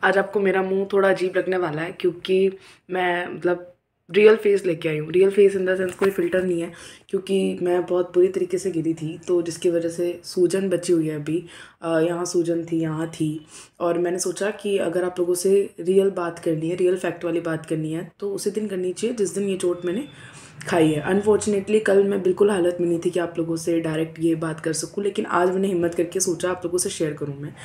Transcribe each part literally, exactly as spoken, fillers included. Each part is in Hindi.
आज आपको मेरा मुंह थोड़ा अजीब लगने वाला है क्योंकि मैं मतलब रियल फेस लेके आई हूँ। Real face in the sense कोई फ़िल्टर नहीं है, क्योंकि मैं बहुत बुरी तरीके से गिरी थी, तो जिसकी वजह से सूजन बची हुई है अभी। अ, यहाँ सूजन थी, यहाँ थी। और मैंने सोचा कि अगर आप लोगों से रियल बात करनी है, रियल फैक्ट वाली बात करनी है, तो उसी दिन करनी चाहिए जिस दिन ये चोट मैंने खाई है। अनफॉर्चुनेटली कल मैं बिल्कुल हालत में नहीं थी कि आप लोगों से डायरेक्ट ये बात कर सकूँ, लेकिन आज मैंने हिम्मत करके सोचा आप लोगों से शेयर करूँ मैं।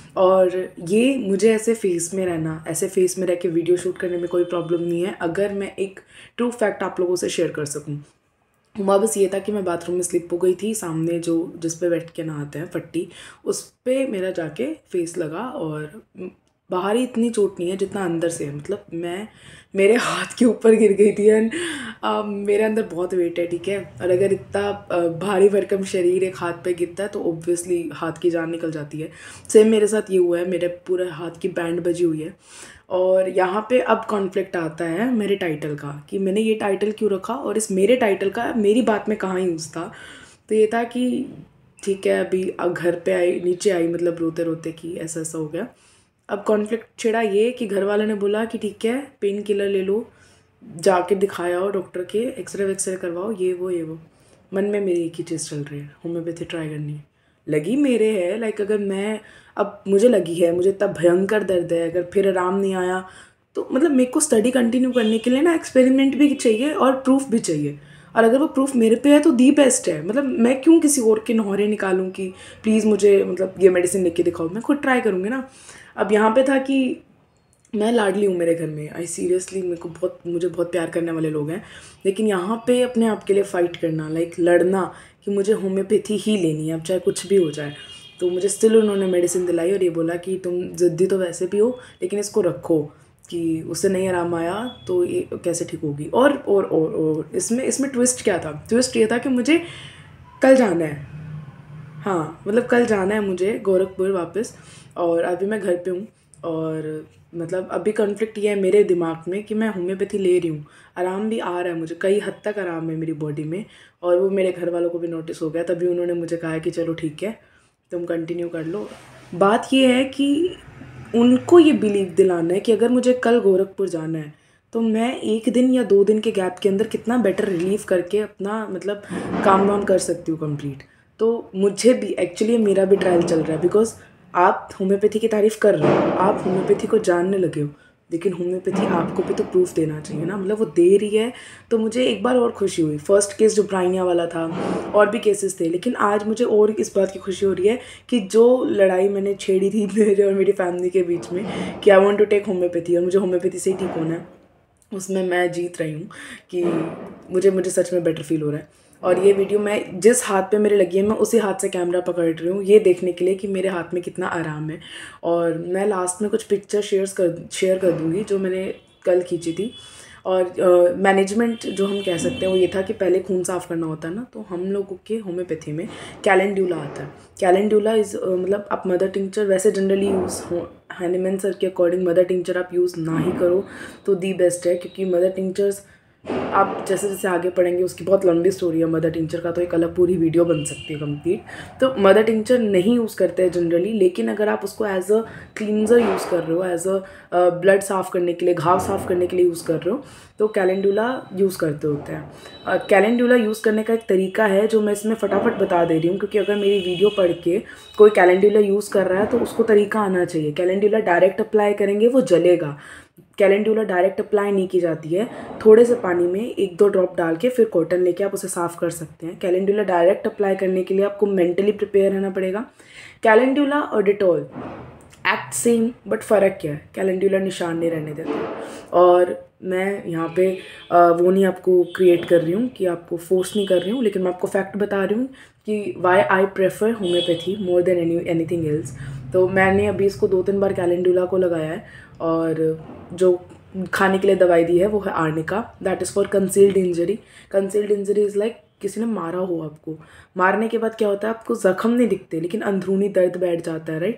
और ये मुझे ऐसे फेस में रहना, ऐसे फेस में रह के वीडियो शूट करने में कोई प्रॉब्लम नहीं है, अगर मैं एक ट्रू फैक्ट आप लोगों से शेयर कर सकूँ। हुआ बस ये था कि मैं बाथरूम में स्लिप हो गई थी, सामने जो जिस पे बैठ के नहाते हैं फट्टी, उस पे मेरा जाके फेस लगा। और बाहर ही इतनी चोट नहीं है जितना अंदर से है, मतलब मैं मेरे हाथ के ऊपर गिर गई थी। एंड मेरे अंदर बहुत वेट है, ठीक है। और अगर इतना uh, भारी भरकम शरीर एक हाथ पे गिरता है तो ऑब्वियसली हाथ की जान निकल जाती है। सेम मेरे साथ ये हुआ है, मेरे पूरे हाथ की बैंड बजी हुई है। और यहाँ पे अब कॉन्फ्लिक्ट आता है मेरे टाइटल का, कि मैंने ये टाइटल क्यों रखा और इस मेरे टाइटल का मेरी बात में कहाँ यूज़ था। तो ये था कि ठीक है, अभी अब घर पे आई, नीचे आई मतलब रोते रोते कि ऐसा ऐसा हो गया। अब कॉन्फ्लिक्ट छिड़ा ये कि घर वालों ने बोला कि ठीक है, पेन किलर ले लो, जाके दिखाया हो डॉक्टर के, एक्सरे वेक्सरे करवाओ, ये वो ये वो। मन में मेरी एक ही चीज़ चल रही है, होम्योपैथी ट्राई करनी है। लगी मेरे है, लाइक अगर मैं अब मुझे लगी है, मुझे इतना भयंकर दर्द है, अगर फिर आराम नहीं आया तो मतलब मेरे को स्टडी कंटिन्यू करने के लिए ना एक्सपेरिमेंट भी चाहिए और प्रूफ भी चाहिए। और अगर वो प्रूफ मेरे पे है तो दी बेस्ट है। मतलब मैं क्यों किसी और के नौहरे निकालूं कि प्लीज़ मुझे मतलब ये मेडिसिन लिख के दिखाओ, मैं खुद ट्राई करूँगी ना। अब यहाँ पे था कि मैं लाडली हूँ मेरे घर में, आई सीरियसली, मेरे को बहुत मुझे बहुत प्यार करने वाले लोग हैं, लेकिन यहाँ पे अपने आप के लिए फ़ाइट करना, लाइक लड़ना कि मुझे होम्योपैथी ही लेनी है अब चाहे कुछ भी हो जाए। तो मुझे स्टिल उन्होंने मेडिसिन दिलाई और ये बोला कि तुम ज़िद्दी तो वैसे भी हो, लेकिन इसको रखो, कि उससे नहीं आराम आया तो ये कैसे ठीक होगी। और और और और इसमें इसमें ट्विस्ट क्या था? ट्विस्ट ये था कि मुझे कल जाना है। हाँ, मतलब कल जाना है मुझे गोरखपुर वापस, और अभी मैं घर पे हूँ। और मतलब अभी कॉन्फ्लिक्ट ये है मेरे दिमाग में कि मैं होम्योपैथी ले रही हूँ, आराम भी आ रहा है मुझे, कई हद तक आराम है मेरी बॉडी में। और वो मेरे घर वालों को भी नोटिस हो गया, तभी उन्होंने मुझे कहा कि चलो ठीक है, तुम कंटिन्यू कर लो। बात ये है कि उनको ये बिलीव दिलाना है कि अगर मुझे कल गोरखपुर जाना है तो मैं एक दिन या दो दिन के गैप के अंदर कितना बेटर रिलीव करके अपना मतलब काम वाम कर सकती हूँ कंप्लीट। तो मुझे भी एक्चुअली मेरा भी ट्रायल चल रहा है, बिकॉज आप होम्योपैथी की तारीफ़ कर रहे हो, आप होम्योपैथी को जानने लगे हो, लेकिन होम्योपैथी आपको भी तो प्रूफ देना चाहिए ना, मतलब वो दे रही है। तो मुझे एक बार और खुशी हुई, फर्स्ट केस जो ब्राइनिया वाला था, और भी केसेस थे, लेकिन आज मुझे और इस बात की खुशी हो रही है कि जो लड़ाई मैंने छेड़ी थी मेरे और मेरी फैमिली के बीच में कि I want to take homeopathy और मुझे होम्योपैथी से ही ठीक होना है, उसमें मैं जीत रही हूँ। कि मुझे मुझे सच में बेटर फील हो रहा है। और ये वीडियो मैं जिस हाथ पे मेरे लगी है, मैं उसी हाथ से कैमरा पकड़ रही हूँ ये देखने के लिए कि मेरे हाथ में कितना आराम है। और मैं लास्ट में कुछ पिक्चर शेयर्स कर शेयर कर दूँगी जो मैंने कल खींची थी। और मैनेजमेंट uh, जो हम कह सकते हैं वो ये था कि पहले खून साफ़ करना होता है ना, तो हम लोगों के होम्योपैथी में कैलेंड्यूला आता है। कैलेंड्यूला इज़ uh, मतलब आप मदर टिंचर वैसे जनरली यूज़ हो, हैनीमैन सर के अकॉर्डिंग मदर टिंचर आप यूज़ ना ही करो तो दी बेस्ट है, क्योंकि मदर टिंचर्स आप जैसे जैसे आगे पढ़ेंगे उसकी बहुत लंबी स्टोरी है मदर टिंचर का, तो एक अलग पूरी वीडियो बन सकती है कंप्लीट। तो मदर टिंचर नहीं यूज़ करते हैं जनरली, लेकिन अगर आप उसको एज अ क्लींजर यूज़ कर रहे हो, एज अ ब्लड साफ़ करने के लिए, घाव साफ़ करने के लिए यूज़ कर रहे हो, तो कैलेंडुला यूज़ करते होते हैं। कैलेंडुला यूज़ करने का एक तरीका है जो मैं इसमें फटाफट बता दे रही हूँ, क्योंकि अगर मेरी वीडियो पढ़ के कोई कैलेंडुला यूज़ कर रहा है तो उसको तरीका आना चाहिए। कैलेंडुला डायरेक्ट अप्लाई करेंगे वो जलेगा। कैलेंडुला डायरेक्ट अप्लाई नहीं की जाती है, थोड़े से पानी में एक दो ड्रॉप डाल के फिर कॉटन लेके आप उसे साफ़ कर सकते हैं। कैलेंडुला डायरेक्ट अप्लाई करने के लिए आपको मेंटली प्रिपेयर रहना पड़ेगा। कैलेंडुला और डिटॉल एक्ट सेम, बट फ़र्क क्या है, कैलेंडुला निशान नहीं रहने देता। और मैं यहाँ पे वो नहीं आपको क्रिएट कर रही हूँ कि आपको फोर्स नहीं कर रही हूँ, लेकिन मैं आपको फैक्ट बता रही हूँ कि why I prefer homeopathy more than any anything else. तो मैंने अभी इसको दो तीन बार कैलेंडुला को लगाया है, और जो खाने के लिए दवाई दी है वो है arnica, that is for concealed injury. Concealed injury is like किसी ने मारा हो आपको, मारने के बाद क्या होता है आपको ज़ख्म नहीं दिखते लेकिन अंदरूनी दर्द बैठ जाता है, राइट।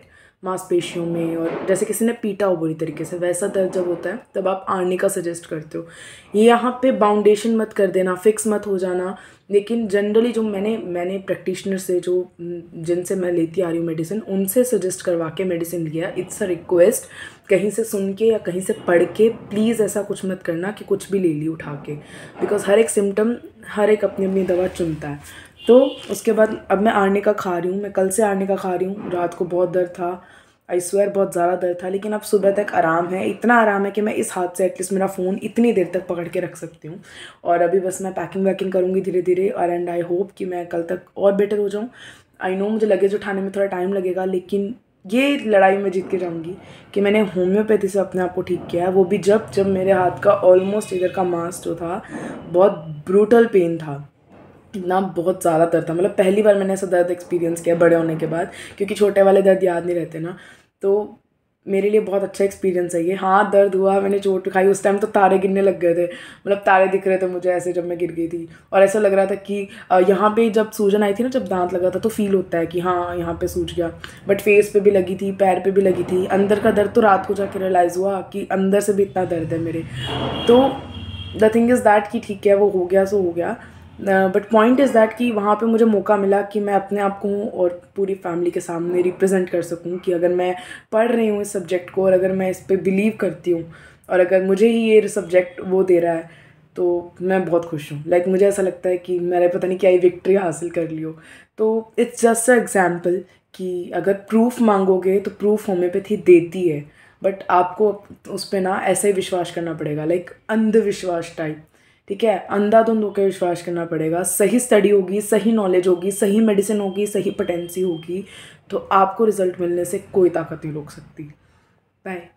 मांसपेशियों में, और जैसे किसी ने पीटा हो बुरी तरीके से, वैसा दर्द जब होता है तब आप आर्निका सजेस्ट करते हो। यहाँ पे बाउंडेशन मत कर देना, फिक्स मत हो जाना। लेकिन जनरली जो मैंने मैंने प्रैक्टिशनर से, जो जिनसे मैं लेती आ रही हूँ मेडिसिन, उनसे सजेस्ट करवा के मेडिसिन लिया। इट्स अ रिक्वेस्ट, कहीं से सुन के या कहीं से पढ़ के प्लीज़ ऐसा कुछ मत करना कि कुछ भी ले ली उठा के, बिकॉज हर एक सिम्टम, हर एक अपनी अपनी दवा चुनता है। तो उसके बाद अब मैं आर्निका खा रही हूँ, मैं कल से आर्निका खा रही हूँ। रात को बहुत दर्द था, आई स्वेयर बहुत ज़्यादा दर्द था, लेकिन अब सुबह तक आराम है। इतना आराम है कि मैं इस हाथ से एटलीस्ट मेरा फ़ोन इतनी देर तक पकड़ के रख सकती हूँ। और अभी बस मैं पैकिंग वैकिंग करूँगी धीरे धीरे, और एंड आई होप कि मैं कल तक और बेटर हो जाऊँ। आई नो मुझे लगेज उठाने में थोड़ा टाइम लगेगा, लेकिन ये लड़ाई मैं जीत के जाऊँगी कि मैंने होम्योपैथी से अपने आप को ठीक किया है। वो भी जब जब मेरे हाथ का ऑलमोस्ट इधर का मांस जो था, बहुत ब्रूटल पेन था, इतना बहुत ज़्यादा दर्द था। मतलब पहली बार मैंने ऐसा दर्द एक्सपीरियंस किया बड़े होने के बाद, क्योंकि छोटे वाले दर्द याद नहीं रहते ना। तो मेरे लिए बहुत अच्छा एक्सपीरियंस है ये। हाँ दर्द हुआ, मैंने चोट खाई, उस टाइम तो तारे गिरने लग गए थे, मतलब तारे दिख रहे थे मुझे ऐसे जब मैं गिर गई थी। और ऐसा लग रहा था कि यहाँ पे जब सूजन आई थी ना, जब दांत लगा था, तो फील होता है कि हाँ यहाँ पे सूज गया। बट फेस पे भी लगी थी, पैर पे भी लगी थी। अंदर का दर्द तो रात को जाके रियलाइज़ हुआ कि अंदर से भी इतना दर्द है मेरे। तो द थिंग इज़ दैट कि ठीक है, वो हो गया सो हो गया। बट पॉइंट इज़ दैट कि वहाँ पे मुझे मौका मिला कि मैं अपने आप को और पूरी फैमिली के सामने रिप्रेजेंट कर सकूँ कि अगर मैं पढ़ रही हूँ इस सब्जेक्ट को, और अगर मैं इस पर बिलीव करती हूँ, और अगर मुझे ही ये सब्जेक्ट वो दे रहा है, तो मैं बहुत खुश हूँ। लाइक like, मुझे ऐसा लगता है कि मैंने पता नहीं क्या ही विक्ट्री हासिल कर ली हो। तो इट्स जस्ट अ एग्जाम्पल कि अगर प्रूफ मांगोगे तो प्रूफ होम्योपैथी देती है, बट आपको उस पर ना ऐसा ही विश्वास करना पड़ेगा, लाइक अंधविश्वास टाइप। ठीक है, अंधाधुंध होकर विश्वास करना पड़ेगा। सही स्टडी होगी, सही नॉलेज होगी, सही मेडिसिन होगी, सही पोटेंसी होगी, तो आपको रिजल्ट मिलने से कोई ताकत नहीं रोक सकती। बाय।